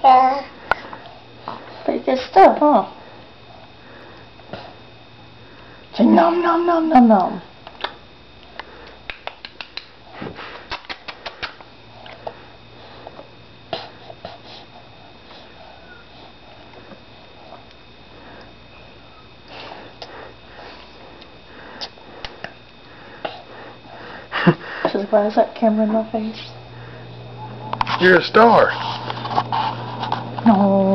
Pretty good stuff, huh? Say nom nom nom nom nom. Why is that camera in my face? You're a star. No.